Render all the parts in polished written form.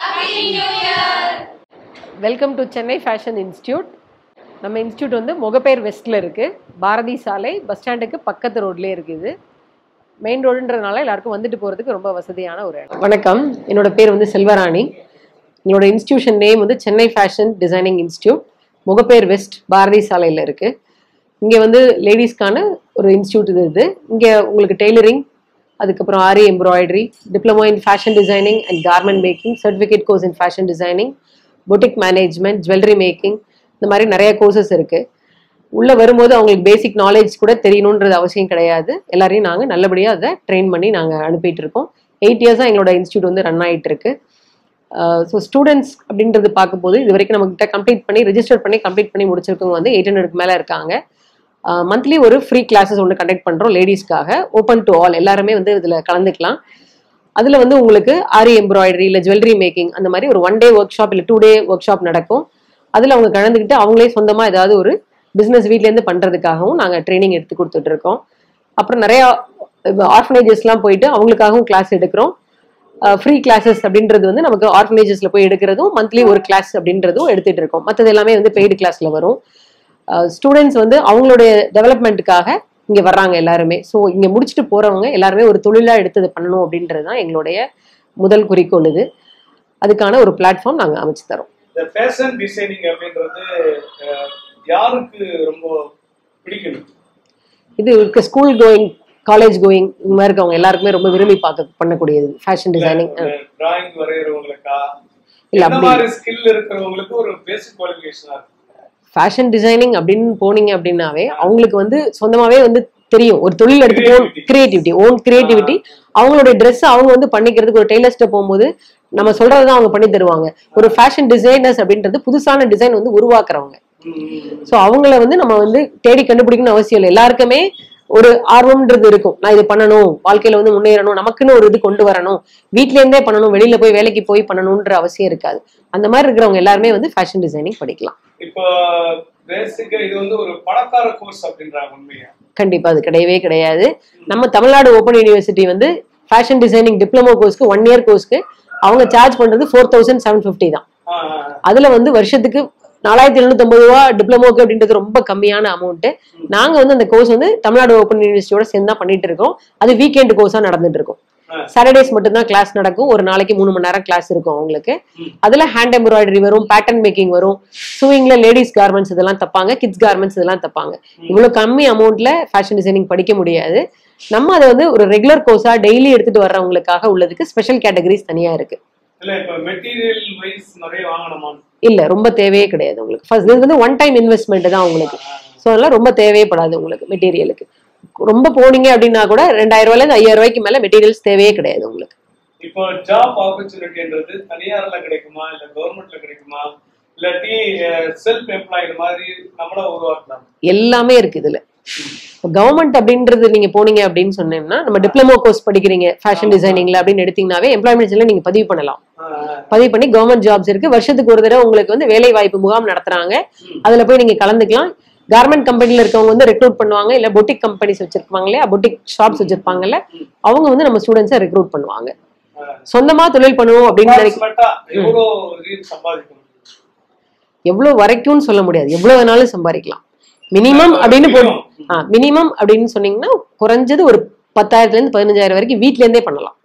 Happy New Year! Welcome to Chennai fashion institute. நம்ம institute வந்து முகப்பேர் வெஸ்ட்டில் இருக்குது. பாரதி சாலை பஸ் ஸ்டாண்டுக்கு பக்கத்து ரோட்லேயே இருக்குது. மெயின் ரோடுன்றதுனால எல்லாருக்கும் வந்துட்டு போகிறதுக்கு ரொம்ப வசதியான ஒரு இடம். வணக்கம், என்னோட பேர் வந்து செல்வராணி. என்னோட இன்ஸ்டியூஷன் நேம் வந்து Chennai fashion designing institute. Mogappair west Bharathi சாலையில் இருக்குது. இங்கே வந்து லேடிஸ்க்கான ஒரு இன்ஸ்டியூட் இது. இங்கே உங்களுக்கு டெய்லரிங், அதுக்கப்புறம் aari embroidery, diploma in fashion designing and garment making, certificate course in fashion designing, boutique management, jewellery making, இந்த மாதிரி நிறைய கோர்சஸ் இருக்குது. உள்ளே வரும்போது அவங்களுக்கு பேசிக் நாலேஜ் கூட தெரியணுன்றது அவசியம் கிடையாது. எல்லாரையும் நாங்கள் நல்லபடியாக அதை ட்ரெயின் பண்ணி நாங்கள் அனுப்பிட்டு இருக்கோம். 8 இயர்ஸாக எங்களோட இன்ஸ்டியூட் வந்து ரன் ஆகிட்டு இருக்கு. ஸோ ஸ்டூடெண்ட்ஸ் அப்படின்றது பார்க்கும்போது இது வரைக்கும் நம்மகிட்ட ரெஜிஸ்டர் பண்ணி கம்ப்ளீட் பண்ணி முடிச்சிருக்கவங்க வந்து 800க்கு மேலே இருக்காங்க. மந்த்லி ஒரு ஃப்ரீ கிளாஸஸ் ஒன்று கண்டக்ட் பண்ணுறோம் லேடிஸ்க்காக, ஓப்பன் டு ஆல். எல்லாருமே வந்து இதில் கலந்துக்கலாம். அதில் வந்து உங்களுக்கு ஆரி எம்ப்ராய்டரி இல்லை ஜுவல்லரி மேக்கிங் அந்த மாதிரி ஒரு 1 டே ஒர்க் ஷாப் இல்லை 2 டே ஒர்க் ஷாப் நடக்கும். அதில் அவங்க கலந்துக்கிட்டு அவங்களே சொந்தமாக ஏதாவது ஒரு பிஸ்னஸ் வீட்லேருந்து பண்ணுறதுக்காகவும் நாங்கள் ட்ரைனிங் எடுத்து கொடுத்துட்ருக்கோம். அப்புறம் நிறையா ஆர்ஃபனேஜஸ்லாம் போயிட்டு அவங்களுக்காகவும் கிளாஸ் எடுக்கிறோம். ஃப்ரீ கிளாஸஸ் அப்படின்றது வந்து நமக்கு ஆர்ஃபனேஜஸில் போய் எடுக்கிறதும், மந்த்லி ஒரு கிளாஸ் அப்படின்றதும் எடுத்துகிட்டு இருக்கோம். மற்றது எல்லாமே வந்து பெய்டு கிளாஸில் வரும். ஸ்டூடெண்ட்ஸ் வந்து அவங்களுடைய டெவலப்மெண்ட்டுக்காக இங்கே வர்றாங்க எல்லாருமே. ஸோ இங்கே முடிச்சுட்டு போகிறவங்க எல்லாருமே ஒரு தொழிலாக எடுத்து பண்ணணும் அப்படின்றது தான் எங்களுடைய முதல் குறிக்கோள். இது அதுக்கான ஒரு பிளாட்ஃபார்ம் நாங்கள் அமைச்சு தரோம். இந்த ஃபேஷன் டிசைனிங் அப்படின்றது யாருக்கு ரொம்ப பிடிக்கும்? இது ஸ்கூல் கோயிங், காலேஜ் கோயிங் இந்த மாதிரி இருக்கவங்க எல்லாருக்குமே ரொம்ப விரும்பி பண்ணக்கூடியது ஃபேஷன் டிசைனிங். டிராயிங் வரைகிறவங்களுக்கா இல்லை, அந்த மாதிரி ஸ்கில் இருக்கிறவங்களுக்கு ஒரு பேசிக் குவாலிஃபிகேஷனா இருக்கு. ஃபேஷன் டிசைனிங் அப்படின்னு போனீங்க அப்படின்னாவே அவங்களுக்கு வந்து சொந்தமாவே வந்து தெரியும். ஒரு தொழில் எடுத்து ஓன் கிரியேட்டிவிட்டி, அவங்களுடைய ட்ரெஸ் அவங்க வந்து பண்ணிக்கிறதுக்கு ஒரு டெய்லர்ஸ்ட்ட போகும்போது நம்ம சொல்றதுதான் அவங்க பண்ணி தருவாங்க. ஒரு ஃபேஷன் டிசைனர்ஸ் அப்படின்றது புதுசான டிசைன் வந்து உருவாக்குறவங்க. ஸோ அவங்கள வந்து நம்ம வந்து தேடி கண்டுபிடிக்கணும்னு அவசியம் இல்லை. எல்லாருக்குமே ஒரு ஆர்வம்ன்றது இருக்கும். நான் இது பண்ணணும், வாழ்க்கையில வந்து முன்னேறணும், நமக்குன்னு ஒரு இது கொண்டு வரணும், வீட்ல இருந்தே பண்ணணும், வெளியில போய் வேலைக்கு போய் பண்ணணும்ன்ற அவசியம் இருக்காது. அந்த மாதிரி இருக்கிறவங்க எல்லாருமே வந்து ஃபேஷன் டிசைனிங் படிக்கலாம். இப்போ பேசிக்கா இது வந்து ஒரு பணக்கார கோர்ஸ் அப்படின்றாங்க, உண்மையா? கண்டிப்பா அது கிடையவே கிடையாது. நம்ம தமிழ்நாடு ஓப்பன் யூனிவர்சிட்டி வந்து ஃபேஷன் டிசைனிங் டிப்ளமோ கோர்ஸ்க்கு 1 இயர் கோர்ஸ்க்கு அவங்க சார்ஜ் பண்றது 4750 தான். அதுல வந்து வருஷத்துக்கு 4750 ரூபா டிப்ளமோக்கு அப்படின்றது ரொம்ப கம்மியான அமௌண்ட். நாங்க வந்து அந்த கோர்ஸ் வந்து தமிழ்நாடு ஓப்பன் யூனிவர்சிட்டியோட சேர்ந்து தான் பண்ணிட்டு இருக்கோம். அது வீக்கெண்ட் கோர்ஸா நடந்துட்டு இருக்கும். சாட்டர்டேஸ் மட்டும் தான் கிளாஸ் நடக்கும். ஒரு நாளைக்கு 3 மணி நேரம் கிளாஸ் இருக்கும் அவங்களுக்கு. அதுல ஹேண்ட் எம்ப்ராய்டரி வரும், பேட்டர்ன் மேக்கிங் வரும், சூயிங்ல லேடிஸ் கார்மெண்ட்ஸ் இதெல்லாம் தப்பாங்க, கிட்ஸ் கார்மெண்ட்ஸ் இதெல்லாம் தப்பாங்க. இவ்வளவு கம்மி அமௌண்ட்ல ஃபேஷன் டிசைனிங் படிக்க முடியாது. நம்ம அதை வந்து ஒரு ரெகுலர் கோர்ஸா டெய்லி எடுத்துட்டு வர்றவங்களுக்காக உள்ளதுக்கு ஸ்பெஷல் கேட்டகரிஸ் தனியா இருக்கு. இல்ல, ரொம்ப தேவையே கிடையாது உங்களுக்கு. ஃபர்ஸ்ட் இது வந்து 1 டைம் இன்வெஸ்ட்மெண்ட் தான் உங்களுக்கு. ஸோ அதெல்லாம் ரொம்ப தேவைப்படாது உங்களுக்கு மெட்டீரியலுக்கு. ரொம்ப போனீங்க அப்படின்னா கூட 2000 ரூபாயில இருந்து 5000 ரூபாய்க்கு மேல மெட்டீரியல்ஸ் தேவையே கிடையாது உங்களுக்கு. இப்போ ஜாப் ஆப்பர்ச்சுனிட்டின்றது தனியார்ல கிடைக்குமா இல்ல கவர்மெண்ட்ல கிடைக்குமா இல்லாட்டி செல்ஃப் எம்ப்ளாய்டு மாதிரி நம்மள உருவாக்கலாம்? எல்லாமே இருக்கு இதுல. கவர்மெண்ட் அப்படின்றது நீங்க போனீங்க அப்படின்னு சொன்னீங்கன்னா, நம்ம டிப்ளமோ கோர்ஸ் படிக்கிறீங்க ஃபேஷன் டிசைனிங்ல அப்படின்னு எடுத்தீங்கன்னாவே எம்ப்ளாய்மெண்ட்ஸ்ல நீங்க பதிவு பண்ணலாம். பதிவு பண்ணி கவர்மெண்ட் ஜாப்ஸ் இருக்கு. வருஷத்துக்கு ஒரு தடவை உங்களுக்கு வந்து வேலை வாய்ப்பு முகாம் நடத்துறாங்க. அதுல போய் நீங்க கலந்துக்கலாம். கார்மெண்ட் கம்பெனில இருக்கவங்க வந்து ரெக்ரூட் பண்ணுவாங்க. இல்ல பொட்டிக் கம்பெனிஸ் வச்சிருப்பாங்க இல்லையா, பொட்டிக் ஷாப்ஸ் வச்சிருப்பாங்கல்ல, அவங்க வந்து நம்ம ஸ்டூடெண்ட்ஸை ரெக்ரூட் பண்ணுவாங்க. சொந்தமா தொழில் பண்ணுவோம் அப்படின்னு எவ்வளவு வரைக்கும் சொல்ல முடியாது, எவ்வளவு வேணாலும் சம்பாதிக்கலாம். மினிமம் அப்படின்னு சொன்னீங்கன்னா குறைஞ்சது ஒரு 10,000 இருந்து 15,000 வரைக்கும் வீட்ல இருந்தே பண்ணலாம்.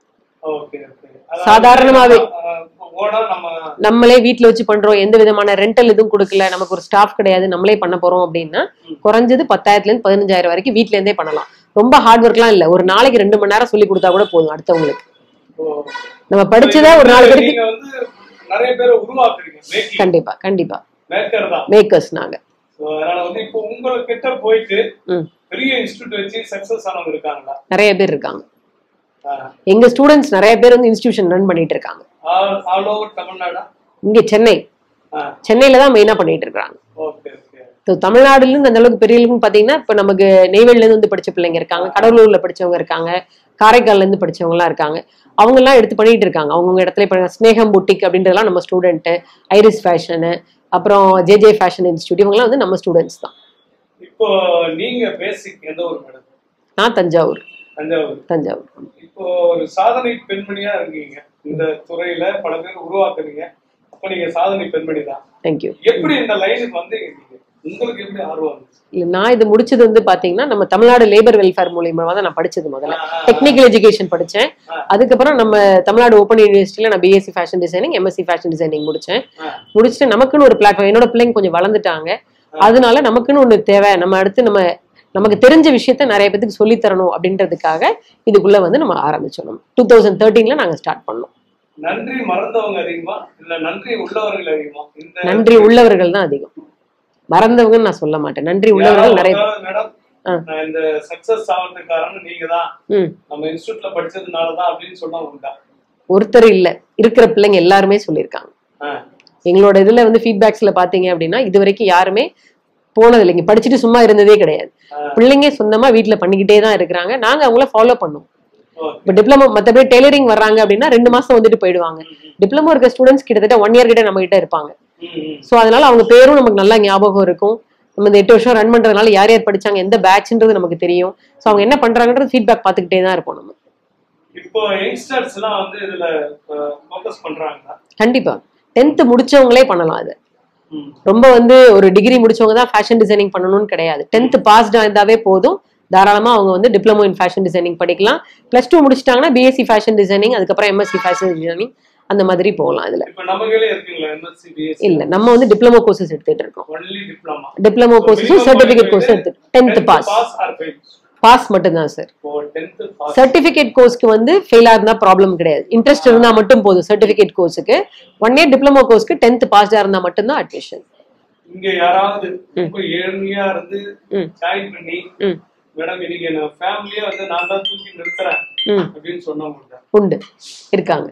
சாதாரணமாவே நம்மளே வீட்டுல வச்சு பண்றோம், எந்த விதமான ரெண்டல் எதுவும் கொடுக்கல, நமக்கு ஒரு ஸ்டாஃப் கிடையாது, நம்மளே பண்ண போறோம் அப்படின்னா குறைஞ்சது 10,000 இருந்து 15,000 வரைக்கும் வீட்ல இருந்தே பண்ணலாம். ரொம்ப ஹார்ட் ஒர்க்லாம் இல்ல. ஒரு நாளைக்கு 2 மணி நேரம் சொல்லி கொடுத்தா கூட போதும் அடுத்தவங்களுக்கு. நம்ம படிச்சதா ஒரு நாளைக்கு நிறைய பேர் உருவாக்குறீங்க. கண்டிப்பா கண்டிப்பா மேக்கர்ஸ் நாங்க. அதனால வந்து இப்போ உங்ககிட்ட போயிட்டு பெரிய இன்ஸ்டிடியூட் வச்சு சக்சஸ் ஆனவங்க இருக்காங்களா? நிறைய பேர் இருக்காங்க. எங்க ஸ்டூடெண்ட்ஸ் நிறைய பேர் வந்து இன்ஸ்டிடியூஷன் ரன் பண்ணிட்டு இருக்காங்க. All over Tamil Nadu. இங்க சென்னையில தான் மெயினா பண்ணிட்டு இருக்காங்க. தமிழ்நாடுல இருந்து அந்த அளவுக்கு பெரிய பாத்தீங்கன்னா இப்ப நமக்கு நெய்வேலில இருந்து வந்து படிச்ச பிள்ளைங்க இருக்காங்க, கடலூர்ல படிச்சவங்க இருக்காங்க, காரைக்கால்ல இருந்து படிச்சவங்க எல்லாம் இருக்காங்க. அவங்க எல்லாம் எடுத்து பண்ணிட்டு இருக்காங்க. அவங்க இடத்துல ஸ்னேகம் புட்டிக் அப்படின்றதெல்லாம் நம்ம ஸ்டூடெண்ட், ஐரிஸ் ஃபேஷனு, அப்புறம் ஜேஜே ஃபேஷன் இன்ஸ்டிடியூட், இவங்கெல்லாம் வந்து நம்ம ஸ்டூடெண்ட்ஸ் தான். இப்போ நீங்க பேசிக் எந்த ஊர் மேடம்? நான் தஞ்சாவூர். தஞ்சாவூர். இப்போ ஒரு சாதனை பெண்மணியா இருக்கீங்க. இந்த துறையில பல பேர் உருவாக்குறீங்க. அப்ப நீங்க சாதனை பெண்மணி தான். தேங்க்யூ. எப்படி இந்த லைனுக்கு வந்து உங்களுக்கு எப்படி ஆர்வம் வந்துச்சு? இல்ல, நான் இது முடிச்சது வந்து பாத்தீங்கன்னா நம்ம தமிழ்நாடு லேபர் வெல்ஃபேர் மூலியமா தான் நான் படிச்சது. முதல்ல டெக்னிக்கல் எஜுகேஷன் படிச்சேன். அதுக்கப்புறம் நம்ம தமிழ்நாடு ஓப்பன் யூனிவர்சிட்டியில நான் BSc fashion designing, MSc fashion designing முடிச்சுட்டு நமக்குன்னு ஒரு பிளாட்ஃபார்ம், என்னோட பிள்ளைங்க கொஞ்சம் வளர்ந்துட்டாங்க, அதனால நமக்குன்னு ஒண்ணு தேவை, நம்ம அடுத்து நமக்கு தெரிஞ்ச விஷயத்த நிறைய பேருக்கு சொல்லி தரணும் அப்படின்றதுக்காக இதுக்குள்ள வந்து நம்ம ஆரம்பிச்சோம். நம்ம 2013ல நாங்க ஸ்டார்ட் பண்ணோம். நன்றி மறந்தவங்க அதிகமா இல்ல நன்றி உள்ளவர்கள் அதிகமா? நன்றி உள்ளவர்கள் தான் அதிகம், மறந்தவங்கன்னு நான் சொல்ல மாட்டேன். நன்றி உள்ளவர்கள் நிறைய. மேடம், இந்த சக்சஸ் ஆவறதுக்கு காரணம் நீங்க தான், நம்ம இன்ஸ்டிடியூட்ல படிச்சதுனாலதான் அப்படின்னு சொன்னா உண்டா? ஒருத்தர் இல்ல, இருக்கிற பிள்ளைங்க எல்லாருமே சொல்லியிருக்காங்க. எங்களோட இதுல வந்து ஃபீட்பேக்ஸ்ல பாத்தீங்க அப்படின்னா இது வரைக்கும் யாருமே போனது இல்லைங்க, படிச்சுட்டு சும்மா இருந்ததே கிடையாது. பிள்ளைங்க சொந்தமா வீட்டுல பண்ணிக்கிட்டே தான் இருக்கிறாங்க. நாங்க அவங்கள ஃபாலோ பண்ணோம். இப்ப டிப்ளமோ மத்தபடி டெய்லரிங் வர்றாங்க அப்படின்னா 2 மாசம் வந்துட்டு போயிடுவாங்க. டிப்ளமோ இருக்க ஸ்டூடெண்ட்ஸ் கிட்டத்தட்ட 1 இயர் கிட்ட நம்ம கிட்ட இருப்பாங்க. சோ அதனால அவங்க பேரும் நமக்கு நல்லா ஞாபகம் இருக்கும். நம்ம இந்த 8 வருஷம் ரன் பண்றதுனால யார் யார் படிச்சாங்க, எந்த பேட்ச்ன்றது நமக்கு தெரியும். சோ அவங்க என்ன பண்றாங்கன்றது ஃபீட்பேக் பாத்துக்கிட்டே தான் இருப்போம் நம்ம. இப்போ யங்ஸ்டர்ஸ் எல்லாம் வந்து இதுல ஃபோக்கஸ் பண்றாங்க. கண்டிப்பா 10th முடிச்சவங்களே பண்ணலாம். அது ரொம்ப வந்து ஒரு டிகிரி முடிச்சவங்க தான் ஃபேஷன் டிசைனிங் பண்ணணும்னு கிடையாது. 10th பாஸ்டா இருந்தாவே போதும், தாராளமா அவங்க வந்து டிப்ளமோ இன் ஃபேஷன் டிசைனிங் படிக்கலாம். +2 முடிச்சிட்டாங்கன்னா பிஎஸ்சி ஃபேஷன் டிசைனிங், அதுக்கப்புறம் எம்எஸ்சி ஃபேஷன் டிசைனிங் அந்த மாதிரி போகலாம். இதுல இல்ல, நம்ம வந்து டிப்ளமோ கோர்சஸ் எடுத்துட்டு இருக்கோம். டிப்ளமோ கோர்சஸ், சர்டிபிகேட் கோர்ஸ் எடுத்துட்டு 10th பாஸ் மட்டும்தான் சார். சர்டிபிகேட் கோர்ஸ்க்கு வந்து ஃபெயிலா இருந்தா ப்ராப்ளம் கிடையாது, இன்ட்ரெஸ்ட் இருந்தா மட்டும் போதும். சர்டிபிகேட் கோர்ஸுக்கு 1 இயர், டிப்ளமோ கோர்ஸ்க்கு 10th பாஸ்டா இருந்தா மட்டும்தான் அட்மிஷன். இங்க யாராவது ரொம்ப ஏழ்மையா இருந்து ஜாயின் பண்ணி மேடம் இன்னைக்கு என்ன ஃபேமிலியா வந்து நான் தான் தூக்கி நிறுத்துறேன் அப்படின்னு சொன்னவங்க உண்டு, இருக்காங்க.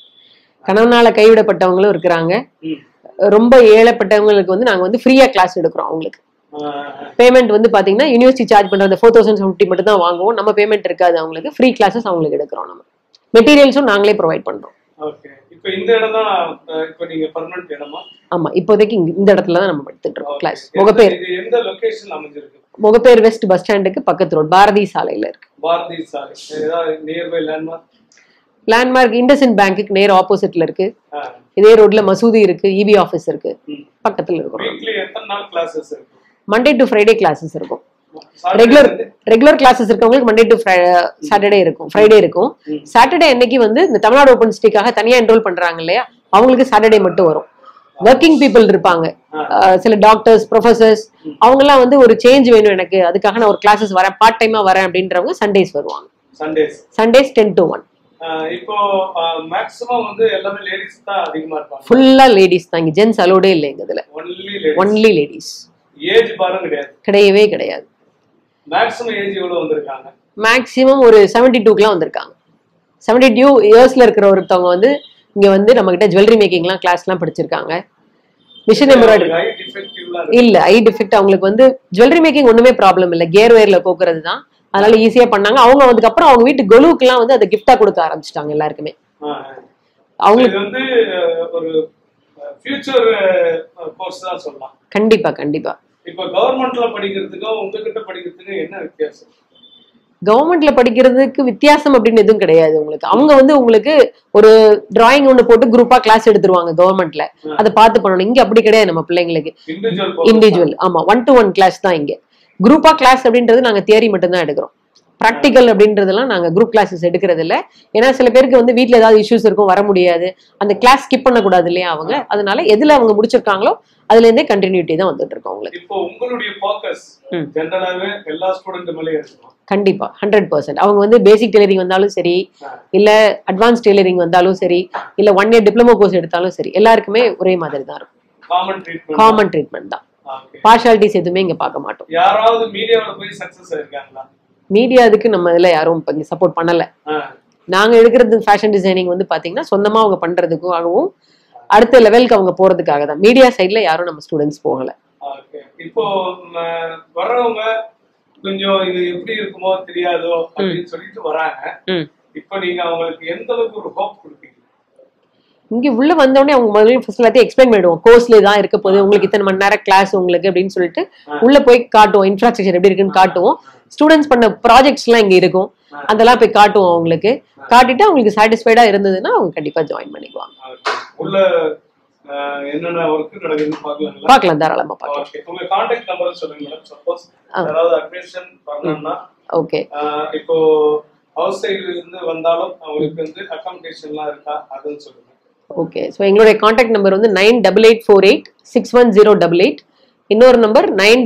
கணவனால கைவிடப்பட்டவங்களும் இருக்கிறாங்க. ரொம்ப ஏழைப்பட்டவங்களுக்கு வந்து நாங்க வந்து ஃப்ரீயா கிளாஸ் எடுக்கிறோம். அவங்களுக்கு பேமெண்ட் வந்து பாத்தீங்கன்னா யூனிவர்சிட்டி சார்ஜ் பண்றது 4070 மட்டும் தான் வாங்குவோம். நம்ம பேமெண்ட் இருக்காது, அவங்களுக்கு ஃப்ரீ கிளாஸஸ் அவங்களுக்கு எடுக்கிறோம். நம்ம மெட்டீரியல்ஸும் நாங்களே ப்ரொவைட் பண்றோம். இப்போ இந்த இடம் தான் இப்போ நீங்க பெர்மனன்ட் இடமா? ஆமா, இப்போதைக்கு இந்த இடத்துல தான் நம்ம எடுத்துட்டு இருக்கோம் கிளாஸ். முகப்பேர். எந்த லொகேஷன் அமைஞ்சிருக்கு? முகப்பேர் வெஸ்ட் பஸ் ஸ்டாண்டுக்கு பக்கத்து ரோட், பாரதி சாலையில இருக்கு. பாரதி சாலை ஏதாவது நியர்பை லேண்ட்மார்க்? லேண்ட்மார்க் இண்டஸ்இண்ட் பேங்க்குக்கு நேர் ஆப்போசிட்ல இருக்கு. இதே ரோட்ல மசூதி இருக்கு, இபி ஆபீஸ் இருக்கு, பக்கத்துல இருக்கும். வீக்லி எத்தனை நாள் கிளாसेस இருக்கு? மண்டே டு ஃப்ரைடே கிளாसेस இருக்கும். ரெகுலர் கிளாसेस இருக்கவங்களுக்கு மண்டே டு சாட்டர்டே இருக்கும், ஃப்ரைடே இருக்கும். சாட்டர்டே அன்னைக்கு வந்து இந்த தமிழ்நாடு ஓபன் சிட்டிக்காக தனியா என்ரோல் பண்றாங்க இல்லையா, அவங்களுக்கு சாட்டர்டே மட்டும் வரும். ஒர்க்கிங் பீப்புள் இருப்பாங்க, சில டாக்டர்ஸ், ப்ரொஃபசர்ஸ், அவங்க எல்லாம் வந்து ஒரு சேஞ்ச் வேணும் எனக்கு, அதுக்காக நான் ஒரு கிளாसेस வரேன், பார்ட் டைமா வரேன் அப்படின்றவங்க சண்டேஸ் வருவாங்க. Sundays 10 to 1. இப்போ மேக்ஸிமம் வந்து எல்லாமே லேடிஸ் தான் அதிகமா இருப்பாங்க. ஃபுல்லா லேடிஸ் தான் இங்க, ஜென்ஸ் அலோடே இல்ல இங்க. இதுல ஒன்லி லேடிஸ். ஏஜ் பாரம் கிடையாது? கிடையவே கிடையாது. மேக்ஸிமம் ஏஜ் எவ்வளவு வந்திருக்காங்க? மேக்ஸிமம் ஒரு 72க்குலாம் வந்திருக்காங்க. 72 இயர்ஸ்ல இருக்கிற ஒருத்தவங்க வந்து இங்க வந்து நம்ம கிட்ட ஜுவல்லரி மேக்கிங்லாம் கிளாஸ்லாம் படிச்சிருக்காங்க. மிஷின் எம்ப்ராய்டரி இல்ல, ஐ டிஃபெக்ட் அவங்களுக்கு வந்து ஜுவல்லரி மேக்கிங் ஒண்ணுமே ப்ராப்ளம் இல்ல, கியர் வேர்ல கோக்குறது தான், அதனால ஈஸியா பண்ணாங்க. அவங்க அதுக்கப்புறம் அவங்க வீட்டு கொலுவுக்கு எல்லாம் வந்து அதை கிஃப்டா கொடுக்க ஆரம்பிச்சிட்டாங்க எல்லாருக்குமே. அவங்களுக்கு வந்து ஒரு ஃபியூச்சர் கோர்ஸ் தான் சொல்லலாம். கண்டிப்பா கண்டிப்பா. இப்ப கவர்மெண்ட்ல படிக்கிறதுக்கும் உங்ககிட்ட படிக்கிறதுக்கும் என்ன வித்தியாசம்? கவர்மெண்ட்ல படிக்கிறதுக்கு வித்தியாசம் அப்படின்னு எதுவும் கிடையாது உங்களுக்கு. அவங்க வந்து உங்களுக்கு ஒரு டிராயிங் ஒண்ணு போட்டு குரூப்பா கிளாஸ் எடுத்துருவாங்க கவர்மெண்ட்ல, அதை பார்த்து பண்ணணும். இங்க அப்படி கிடையாது, நம்ம பிள்ளைங்களுக்கு இண்டிவிஜுவல். ஆமா, 1 to 1 கிளாஸ் தான் இங்க. குரூப்பா கிளாஸ் அப்படின்றது நாங்க தியரி மட்டும் தான் எடுக்கிறோம். ப்ராக்டிக்கல் அப்படின்றதெல்லாம் நாங்க குரூப் கிளாஸஸ் எடுக்கிறது இல்ல. ஏன்னா சில பேருக்கு வந்து வீட்டுல ஏதாவது இஷ்யூஸ் இருக்கும், வர முடியாது, அந்த கிளாஸ் ஸ்கிப் பண்ணக்கூடாது இல்லையா அவங்க. அதனால எதுல அவங்க முடிச்சிருக்காங்களோ அதுல இருந்தே கண்டினியூட்டி தான் வந்துட்டு இருக்கோம் உங்களுக்கு. இப்போ உங்களுடைய ஃபோக்கஸ் ஜெனரலாவே எல்லா ஸ்டூடெண்ட் மேலயே இருக்கும். கண்டிப்பா 100%. அவங்க வந்து பேசிக் டெய்லரிங் வந்தாலும் சரி, இல்ல அட்வான்ஸ் டெய்லரிங் வந்தாலும் சரி, இல்ல 1 இயர் டிப்ளமோ கோர்ஸ் எடுத்தாலும் சரி, எல்லாருக்குமே ஒரே மாதிரி தான் இருக்கும். காமன் ட்ரீட்மெண்ட் தான். பார்ஷாலிட்டிஸ் எதுவுமே இங்க பார்க்க மாட்டோம். யாராவது மீடியாவுல போய் சக்சஸ் ஆயிருக்காங்களா? மீடியா அதுக்கு நம்ம இதுல யாரும் இங்க சப்போர்ட் பண்ணல. நாங்க எடுக்கிறது ஃபேஷன் டிசைனிங் வந்து பாத்தீங்கன்னா சொந்தமா அவங்க பண்றதுக்காகவும் அடுத்த லெவலுக்கு அவங்க போறதுக்காக தான். மீடியா சைட்ல யாரும் நம்ம ஸ்டூடெண்ட்ஸ் போகல. இப்போ வர்றவங்க கொஞ்சம் இது எப்படி இருக்குமோ தெரியாதோ அப்படின்னு சொல்லிட்டு வராங்க. இப்போ நீங்க அவங்களுக்கு எந்த அளவுக்கு ஒரு ஹோப் கொடுப்பீங்க? இங்க உள்ள வந்தோடனே அவங்க முதல்ல ஃபர்ஸ்ட் எல்லாத்தையும் எக்ஸ்பிளைன் பண்ணிடுவோம். கோர்ஸ்ல தான் இருக்க போகுது, உங்களுக்கு இத்தனை மணி நேரம் கிளாஸ் உங்களுக்கு அப்படின்னு சொல்லிட்டு உள்ள போய் காட்டுவோம். இன்ஃப்ராஸ்ட்ரக்சர் எப்படி இருக்குன்னு காட்டுவோம். ஸ்டூடெண்ட்ஸ் பண்ண ப்ராஜெக்ட்ஸ் எல்லாம் இங்க இருக்கும், அதெல்லாம் போய் காட்டுவோம். அவங்களுக்கு காட்டிட்டு அவங்களுக்கு சாட்டிஸ்ஃபைடா இருந்ததுன்னா அவங்க கண்டிப்பா ஜாயின் பண்ணிக்குவாங்க. உள்ள என்னென்ன ஒர்க் நடக்குதுன்னு பார்க்கலாம். பார்க்கலாம், தாராளமா பார்க்கலாம். உங்க கான்டாக்ட் நம்பர் சொல்லுங்க மேடம். சப்போஸ் யாராவது அட்மிஷன் பண்ணனும்னா ஓகே, இப்போ ஹவுஸ் சைடுல இருந்து வந்தாலும் அவங்களுக்கு வந்து அகாமடேஷன்லாம் இருக்கா அதுன்னு சொல்லுங்க. ஓகே, ஸோ எங்களுடைய கான்டாக்ட் நம்பர் வந்து 9848610888. இன்னொரு நம்பர்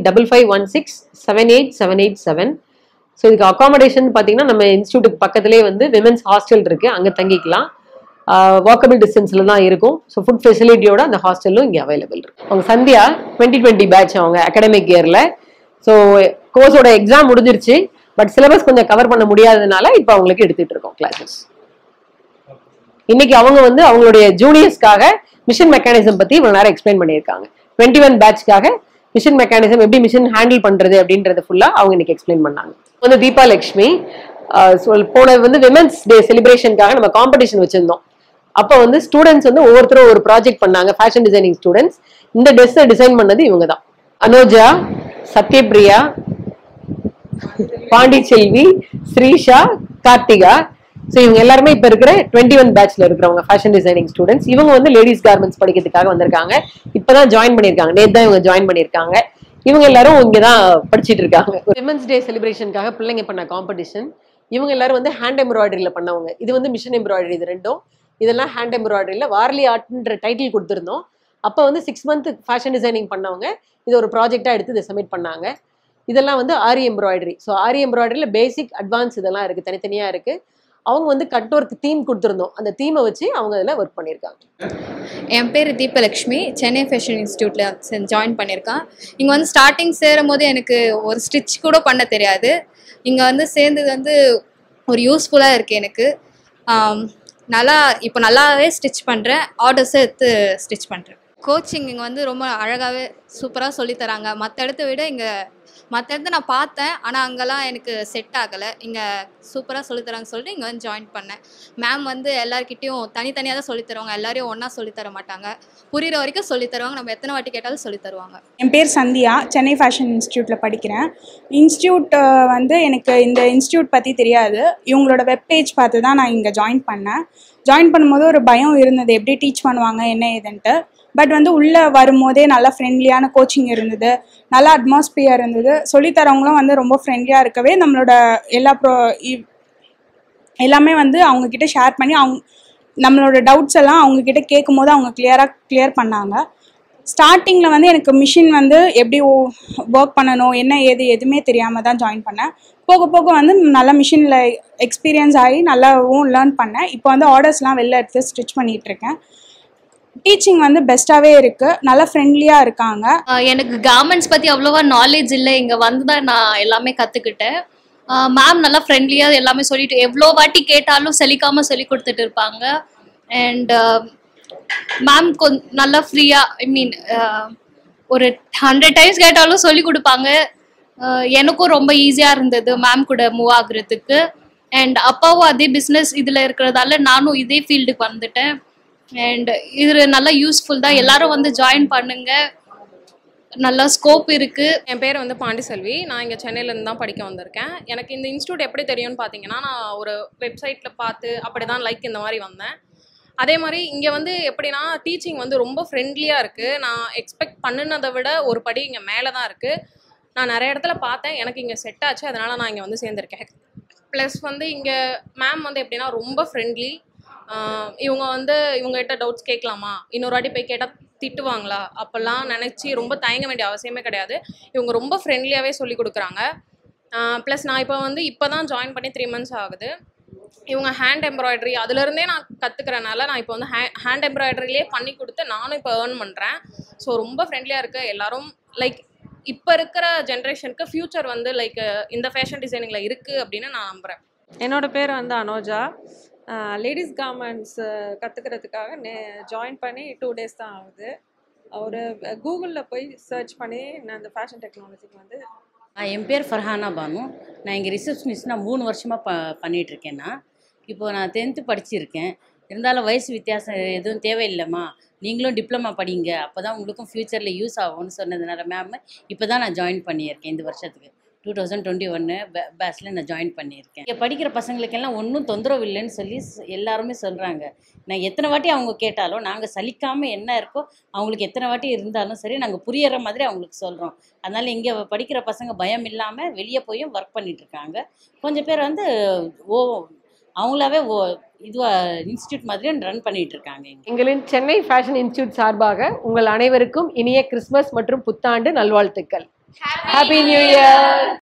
9551678787. ஸோ இதுக்கு அகாமடேஷன் பார்த்தீங்கன்னா நம்ம இன்ஸ்டியூட்டுக்கு பக்கத்துலேயே வந்து விமென்ஸ் ஹாஸ்டல் இருக்கு, அங்கே தங்கிக்கலாம். வாக்கபிள் டிஸ்டன்ஸ்ல தான் இருக்கும். ஸோ ஃபுட் ஃபெசிலிட்டியோட அந்த ஹாஸ்டலும் இங்கே அவைலபிள் இருக்கு. அவங்க சந்தியா 2020 பேட்ச் அவங்க அகாடமிக் இயர்ல. ஸோ கோர்ஸோட எக்ஸாம் முடிஞ்சிருச்சு, பட் சிலபஸ் கொஞ்சம் கவர் பண்ண முடியாததுனால இப்போ அவங்களுக்கு எடுத்துட்டு இருக்கோம் கிளாஸஸ். இன்னைக்கு அவங்க வந்து அவங்களுடைய ஜூனியர்ஸ்க்காக மிஷின் மெக்கானிசம் பத்தி இவ்வளவு நேரம் எக்ஸ்பிளைன் பண்ணியிருக்காங்க. 21 பேட்ச்க்காக மிஷின் மெக்கானிசம் எப்படி மிஷின் ஹேண்டில் பண்றது அப்படின்றது ஃபுல்லா அவங்க இன்னைக்கு எக்ஸ்பிளைன் பண்ணாங்க. வந்து தீபா லட்சுமி போன வந்து விமென்ஸ் டே செலிப்ரேஷனுக்காக நம்ம காம்படிஷன் வச்சிருந்தோம். அப்போ வந்து ஸ்டூடெண்ட்ஸ் வந்து ஒவ்வொருத்தரும் ஒரு ப்ராஜெக்ட் பண்ணாங்க, ஃபேஷன் டிசைனிங் ஸ்டூடெண்ட்ஸ். இந்த ட்ரெஸ்ஸை டிசைன் பண்ணது இவங்க தான். அனோஜா, சத்யபிரியா, பாண்டிச்செல்வி, ஸ்ரீஷா, கார்த்திகா. ஸோ இவங்க எல்லாருமே இப்ப இருக்கிற 21 பேட்ச்ல இருக்கிறவங்க ஃபேஷன் டிசைனிங் ஸ்டூடெண்ட்ஸ். இவங்க வந்து லேடிஸ் கார்மெண்ட்ஸ் படிக்கிறதுக்காக வந்திருக்காங்க. இப்பதான் ஜாயின் பண்ணியிருக்காங்க, நேற்று தான் இவங்க ஜாயின் பண்ணியிருக்காங்க. இவங்க எல்லாரும் இங்கதான் படிச்சுட்டு இருக்காங்க. விமென்ஸ் டே செலிப்ரேஷனுக்காக பிள்ளைங்க பண்ண காம்படிஷன். இவங்க எல்லாரும் வந்து ஹேண்ட் எம்ப்ராய்டரியில பண்ணவங்க. இது வந்து மிஷின் எம்ப்ராய்டரி, இது ரெண்டும். இதெல்லாம் ஹேண்ட் எம்ப்ராய்டரியில வார்லி ஆர்ட்ன்ற டைட்டில் கொடுத்துருந்தோம். அப்போ வந்து 6 மந்த் ஃபேஷன் டிசைனிங் பண்ணவங்க இது ஒரு ப்ராஜெக்டா எடுத்து இதை சப்மிட் பண்ணாங்க. இதெல்லாம் வந்து ஆரி எம்ப்ராய்டரி. ஸோ ஆரி எம்ப்ராய்டரியில பேசிக் அட்வான்ஸ் இதெல்லாம் இருக்கு, தனித்தனியா இருக்கு. அவங்க வந்து கட் ஒர்க் தீம் கொடுத்துருந்தோம், அந்த தீமை வச்சு அவங்க அதில் ஒர்க் பண்ணியிருக்காங்க. என் பேர் தீபலக்ஷ்மி, சென்னை ஃபேஷன் இன்ஸ்டியூட்டில் ஜாயின் பண்ணியிருக்கேன். இங்கே வந்து ஸ்டார்டிங் சேரும் போது எனக்கு ஒரு ஸ்டிச் கூட பண்ண தெரியாது. இங்கே வந்து சேர்ந்தது வந்து ஒரு யூஸ்ஃபுல்லாக இருக்குது எனக்கு. இப்போ நல்லாவே ஸ்டிச் பண்ணுறேன், ஆர்டர்ஸை எடுத்து ஸ்டிச் பண்ணுறேன். கோச்சிங் இங்கே வந்து ரொம்ப அழகாகவே சூப்பராக சொல்லித்தராங்க. மற்ற இடத்த விட இங்கே மற்ற இடத்த நான் பார்த்தேன், ஆனால் அங்கெல்லாம் எனக்கு செட் ஆகலை. இங்கே சூப்பராக சொல்லித்தராங்க சொல்லிட்டு இங்கே வந்து ஜாயின் பண்ணேன். மேம் வந்து எல்லாருக்கிட்டையும் தனித்தனியாக தான் சொல்லித்தருவாங்க, எல்லாரையும் ஒன்றா சொல்லித்தர மாட்டாங்க. புரிகிற வரைக்கும் சொல்லித்தருவாங்க, நம்ம எத்தனை வாட்டி கேட்டாலும் சொல்லித்தருவாங்க. என் பேர் சந்தியா, சென்னை ஃபேஷன் இன்ஸ்டியூட்டில் படிக்கிறேன். இன்ஸ்டியூட் வந்து எனக்கு இந்த இன்ஸ்டியூட் பற்றி தெரியாது. இவங்களோட வெப்பேஜ் பார்த்து தான் நான் இங்கே ஜாயின் பண்ணேன். ஜாயின் பண்ணும்போது ஒரு பயம் இருந்தது, எப்படி டீச் பண்ணுவாங்க என்ன ஏதுன்ட்டு. பட் வந்து உள்ளே வரும்போதே நல்லா ஃப்ரெண்ட்லியான கோச்சிங் இருந்தது, நல்லா அட்மாஸ்பியர் இருந்தது. சொல்லித்தரவங்களும் வந்து ரொம்ப ஃப்ரெண்ட்லியாக இருக்கவே நம்மளோட எல்லாமே வந்து அவங்கக்கிட்ட ஷேர் பண்ணி நம்மளோட டவுட்ஸ் எல்லாம் அவங்கக்கிட்ட கேட்கும் போது அவங்க கிளியர் பண்ணாங்க. ஸ்டார்டிங்கில் வந்து எனக்கு மிஷின் வந்து எப்படி ஒர்க் பண்ணணும் என்ன எதுவுமே தெரியாமல் தான் ஜாயின் பண்ணேன். போக போக வந்து நல்லா மிஷினில் எக்ஸ்பீரியன்ஸ் ஆகி நல்லாவும் லேர்ன் பண்ணேன். இப்போ வந்து ஆர்டர்ஸ்லாம் வெளில எடுத்து ஸ்டிச் பண்ணிகிட்ருக்கேன். டீச்சிங் வந்து பெஸ்ட்டாகவே இருக்குது, நல்லா ஃப்ரெண்ட்லியாக இருக்காங்க. எனக்கு கார்மெண்ட்ஸ் பற்றி அவ்வளோவா நாலேஜ் இல்லை, இங்கே வந்து தான் நான் எல்லாமே கற்றுக்கிட்டேன். மேம் நல்லா ஃப்ரெண்ட்லியாக எல்லாமே சொல்லிட்டு எவ்வளோ வாட்டி கேட்டாலும் செலிக்காமல் சொல்லி கொடுத்துட்டு இருப்பாங்க. அண்ட் மேம் நல்லா ஃப்ரீயாக ஒரு 100 டைம்ஸ் கேட்டாலும் சொல்லி கொடுப்பாங்க. எனக்கும் ரொம்ப ஈஸியாக இருந்தது மேம் கூட மூவ் ஆகுறதுக்கு. அண்ட் அப்பாவும் அதே பிஸ்னஸ் இதில் இருக்கிறதால நானும் இதே ஃபீல்டுக்கு வந்துட்டேன். அண்ட் இது நல்லா யூஸ்ஃபுல் தான், எல்லாரும் வந்து ஜாயின் பண்ணுங்க, நல்லா ஸ்கோப் இருக்குது. என் பேர் வந்து பாண்டிசெல்வி, நான் இங்கே சென்னையிலேருந்து தான் படிக்க வந்திருக்கேன். எனக்கு இந்த இன்ஸ்டியூட் எப்படி தெரியும்னு பார்த்தீங்கன்னா, நான் ஒரு வெப்சைட்டில் பார்த்து அப்படி தான் இந்த மாதிரி வந்தேன். அதே மாதிரி இங்கே வந்து எப்படின்னா டீச்சிங் வந்து ரொம்ப ஃப்ரெண்ட்லியாக இருக்குது. நான் எக்ஸ்பெக்ட் பண்ணினதை விட ஒரு படி இங்கே மேலே தான் இருக்குது. நான் நிறைய இடத்துல பார்த்தேன், எனக்கு இங்கே செட் ஆச்சு, அதனால் நான் இங்கே வந்து சேர்ந்துருக்கேன். ப்ளஸ் வந்து இங்கே மேம் வந்து எப்படின்னா ரொம்ப ஃப்ரெண்ட்லி. இவங்க வந்து இவங்ககிட்ட டவுட்ஸ் கேட்கலாமா, இன்னொரு வாட்டி போய் கேட்டால் திட்டுவாங்களா, அப்போல்லாம் நினச்சி ரொம்ப தயங்க வேண்டிய அவசியமே கிடையாது. இவங்க ரொம்ப ஃப்ரெண்ட்லியாகவே சொல்லி கொடுக்குறாங்க. ப்ளஸ் நான் இப்போ தான் ஜாயின் பண்ணி 3 months ஆகுது. இவங்க ஹேண்ட் எம்ப்ராய்டரி அதுலேருந்தே நான் கற்றுக்கிறனால நான் இப்போ வந்து ஹேண்ட் எம்ப்ராய்டரிலே பண்ணி கொடுத்து நானும் இப்போ ஏர்ன் பண்ணுறேன். ஸோ ரொம்ப ஃப்ரெண்ட்லியாக இருக்குது எல்லாரும். இப்போ இருக்கிற ஜென்ரேஷனுக்கு ஃப்யூச்சர் வந்து இந்த ஃபேஷன் டிசைனிங்கில் இருக்குது அப்படின்னு நான் நம்புகிறேன். என்னோட பேர் வந்து அனோஜா. லேடிஸ் கார்மெண்ட்ஸ் கற்றுக்கிறதுக்காக ஜாயின் பண்ணி 2 days தான் ஆகுது. ஒரு கூகுளில் போய் சர்ச் பண்ணி நான் இந்த ஃபேஷன் டெக்னாலஜிக்கு வந்து. என் பேர் ஃபர்ஹானா பானு. நான் இங்கே ரிசப்ஷனிஸ்ட் நான் 3 வருஷமாக பண்ணிகிட்ருக்கேன்னா. இப்போது நான் 10th படிச்சிருக்கேன். இருந்தாலும் வயசு வித்தியாசம் எதுவும் தேவையில்லைம்மா, நீங்களும் டிப்ளமா படிங்க, அப்போ தான் உங்களுக்கும் ஃப்யூச்சரில் யூஸ் ஆகும்னு சொன்னதுனால மேம் இப்போ தான் நான் ஜாயின் பண்ணியிருக்கேன். இந்த வருஷத்துக்கு 2021 பேட்சில் நான் ஜாயின் பண்ணியிருக்கேன். இங்கே படிக்கிற பசங்களுக்கெல்லாம் ஒன்றும் தொந்தரவு இல்லைன்னு சொல்லி எல்லாருமே சொல்கிறாங்க. நான் எத்தனை வாட்டி அவங்க கேட்டாலும் நாங்கள் சலிக்காமல் என்ன இருக்கோ அவங்களுக்கு எத்தனை வாட்டி இருந்தாலும் சரி நாங்கள் புரியற மாதிரி அவங்களுக்கு சொல்கிறோம். அதனால் இங்கே படிக்கிற பசங்க பயம் இல்லாமல் வெளியே போயும் ஒர்க் பண்ணிகிட்ருக்காங்க. கொஞ்சம் பேர் வந்து அவங்களாவே இதுவாக இன்ஸ்டியூட் மாதிரியும் ரன் பண்ணிகிட்டு இருக்காங்க. எங்களின் சென்னை ஃபேஷன் இன்ஸ்டியூட் சார்பாக உங்கள் அனைவருக்கும் இனிய கிறிஸ்மஸ் மற்றும் புத்தாண்டு நல்வாழ்த்துக்கள். Happy new year.